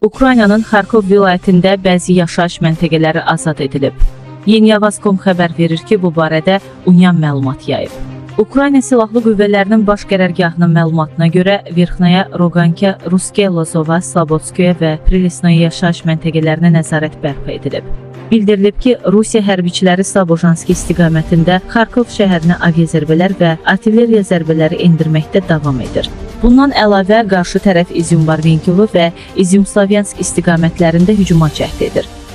Ukraynanın Xarkov vilayətində bəzi yaşayış məntəqələri azad edilib. Yeniyavaz.com xəbər verir ki, bu barədə Unian məlumat yayıb. Ukrayna Silahlı Qüvvələrinin baş qərargahının məlumatına görə Verxnaya, Roganka, Ruske, Lozova, Slabodskoye və Prilesnoye yaşayış məntəqələrinə nəzarət bərpa edilib. Bildirilib ki, Rusiya hərbiçiləri Slobojanski istiqamətində Xarkov şəhərinə aviazərbələr və artilleriya zərbələri endirməkdə davam edir. Bundan əlavə, qarşı tərəf İzyum-Barvenkovo və İzyum-Slavyansk istiqamətlərində hücuma cəhd edir.